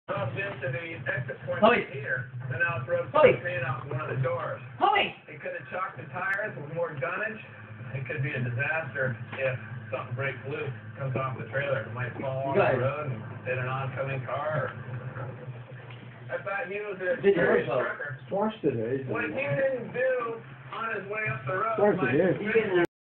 Up into the exit point Howie. here, then now it's rubbed Howie. some paint off one of the doors. Howie! It could have chocked the tires with more dunnage. It could be a disaster if something breaks loose, comes off the trailer. It might fall on the road and hit an oncoming car. I thought he was a serious trucker. Swash today. What he didn't do on his way up the road, Swash my today.